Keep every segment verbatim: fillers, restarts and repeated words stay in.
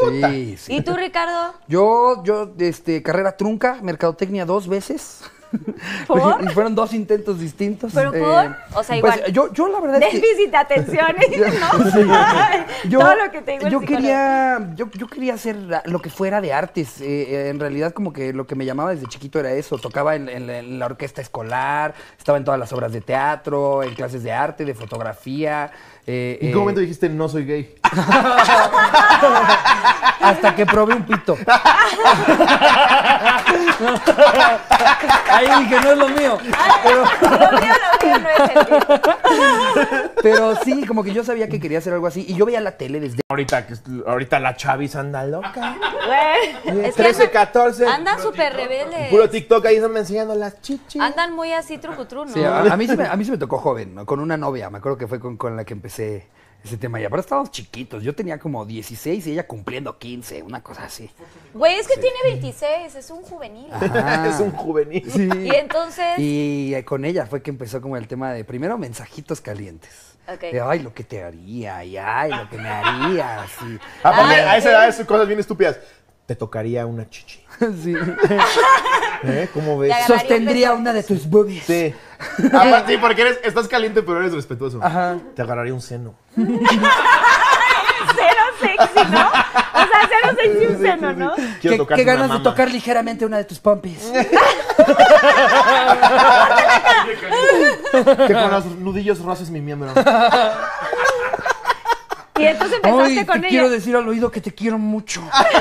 Sí, sí. ¿Y tú, Ricardo? Yo, yo, este, carrera trunca, mercadotecnia dos veces. ¿Por? Y fueron dos intentos distintos. ¿Pero por? O sea, igual. Pues, yo, yo la verdad es que... Déficit de atención, ¿no? Sí. Yo, Todo lo que te digo el yo psicólogo. quería, yo, yo quería hacer lo que fuera de artes. Eh, en realidad, como que lo que me llamaba desde chiquito era eso. Tocaba en, en la, en la orquesta escolar, estaba en todas las obras de teatro, en clases de arte, de fotografía. Eh, ¿En qué eh, momento dijiste no soy gay? Hasta que probé un pito. Ahí dije, no es lo mío. Pero, Lo mío, lo mío no es el mío. pero sí, como que yo sabía que quería hacer algo así. Y yo veía la tele desde... Ahorita, que- ahorita la chaviza anda loca. Güey, es que trece, andan- catorce. Andan súper rebeldes. Puro TikTok ahí están enseñando las chichis. Andan muy así trucutru, ¿no? Sí, a, a mí se me, a mí se me tocó joven, ¿no? Con una novia. Me acuerdo que fue con, con la que empecé ese tema ya. Pero estábamos chiquitos. Yo tenía como dieciséis y ella cumpliendo quince, una cosa así. Güey, es que tiene veintiséis, es un juvenil. Ajá. Es un juvenil. Sí. Y entonces... Y eh, con ella fue que empezó como el tema de primero mensajitos calientes. Ok. De, ay, lo que te haría, y ay, lo que me harías. Y, Aparte, Ay, a esa ¿qué? edad es cosas bien estúpidas. Te tocaría una chichi. sí. ¿Eh? ¿Cómo ves? Te agarraría un Sostendría beso. una de tus boobies. Sí. Aparte, sí, porque eres, estás caliente, pero eres respetuoso. Ajá. Te agarraría un seno. Cero sexy, ¿no? O sea, cero sexy un seno, ¿no? Quiero ¿Qué, tocarte qué una ganas de mama. tocar ligeramente una de tus pompis? Que con los nudillos roces mi miembro. Y entonces empezaste Ay, con te ella. quiero decir al oído que te quiero mucho.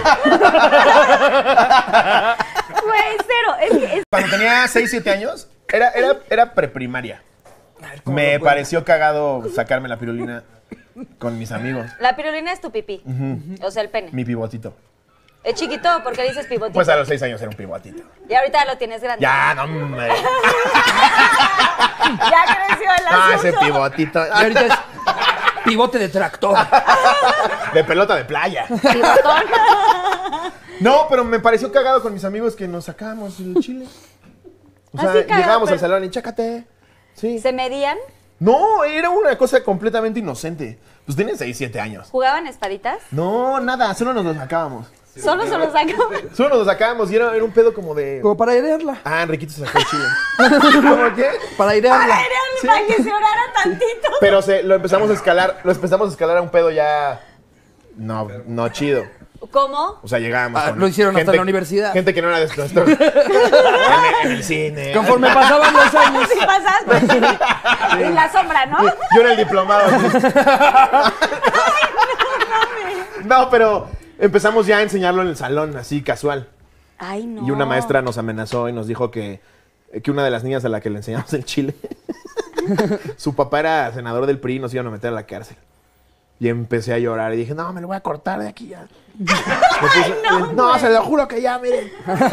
Güey, cero. Es que es... Cuando tenía seis, siete años, era, era, era preprimaria. ¿cómo Me lo cuento? pareció cagado sacarme la pirulina con mis amigos. La pirulina es tu pipí. O sea, el pene. Mi pivotito. Es chiquito, ¿por qué dices pivotito? Pues a los seis años era un pivotito. Y ahorita lo tienes grande. Ya, no, hombre. Ya creció el Ah, asunto. ese pivotito. Y ahorita es pivote de tractor. De pelota de playa. Pivotón. No, pero me pareció cagado con mis amigos que nos sacábamos el chile. O sea, Así cagado, llegábamos pero- al salón y chácate. Sí. ¿Se medían? No, era una cosa completamente inocente. Pues tienen seis, siete años. ¿Jugaban espaditas? No, nada, solo nos lo sacábamos. Solo se los sacaban. Solo nos lo sacábamos y era, era un pedo como de... Como para airearla. Ah, Enriquito se sacó el chile. ¿Cómo qué? Para airearla. Era para que se orara tantito. Pero se, lo empezamos a escalar, lo empezamos a escalar a un pedo ya... No, no chido. ¿Cómo? O sea, llegábamos Ah, con lo hicieron hasta la universidad. Gente que no era de nuestro... en, el, en el cine. Conforme pasaban los años. Sí pasaste. En la sombra, ¿no? Yo era el diplomado. No, pero empezamos ya a enseñarlo en el salón, así casual. Ay, no. Y una maestra nos amenazó y nos dijo que, que una de las niñas a la que le enseñamos el chile, su papá era senador del P R I y nos iban a meter a la cárcel. Y empecé a llorar y dije, no, me lo voy a cortar de aquí ya. Me puse- no, no güey. se lo juro que ya, miren.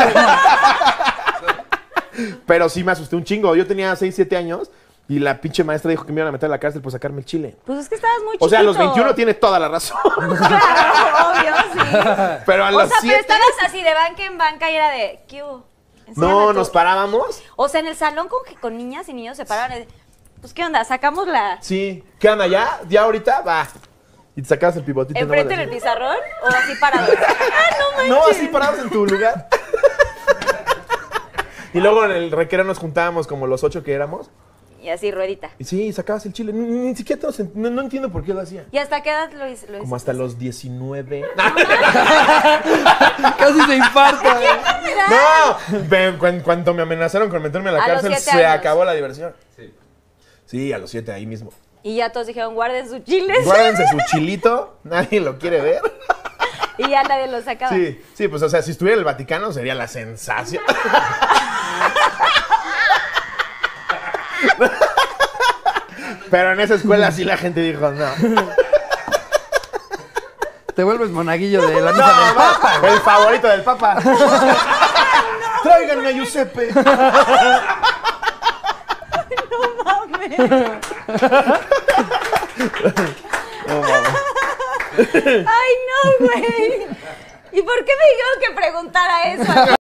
Pero sí me asusté un chingo. Yo tenía seis, siete años y la pinche maestra dijo que me iban a meter a la cárcel por sacarme el chile. Pues es que estabas muy chiquito. O sea, a los veintiuno tiene toda la razón. Claro, obvio, sí. Pero a O los sea, pero siete... estabas así de banca en banca y era de... ¿Qué hubo? Enséñame No, tú. nos parábamos. O sea, en el salón con, con niñas y niños se paraban y de, pues, ¿qué onda? Sacamos la... Sí. ¿Qué onda ya? ¿Ya ahorita? Va. Y te sacabas el pivotito. ¿Enfrente en ¿no? el pizarrón o así parados? ¡Ah, no manches! No, así parados en tu lugar. Y luego en el recreo nos juntábamos como los ocho que éramos. Y así, ruedita. Y sí, sacabas el chile. Ni, ni siquiera todos ent- no, no entiendo por qué lo hacía. ¿Y hasta qué edad lo hice? Lo Como hiciste? hasta los diecinueve. Casi se infarta. ¡No! Ve, En cuanto me amenazaron con meterme a la A los cárcel, siete se años. acabó la diversión. Sí. Sí, a los siete ahí mismo. Y ya todos dijeron, guarden sus chiles. Guárdense su chilito, nadie lo quiere ver. Y ya nadie lo sacaba. Sí, sí, pues o sea, si estuviera en el Vaticano sería la sensación. Pero en esa escuela sí la gente dijo, no. Te vuelves monaguillo de la No, misa del Papa. va, el favorito del Papa. Tráiganme a Giuseppe. Ay, no, güey. ¿Y por qué me dijeron que preguntara eso?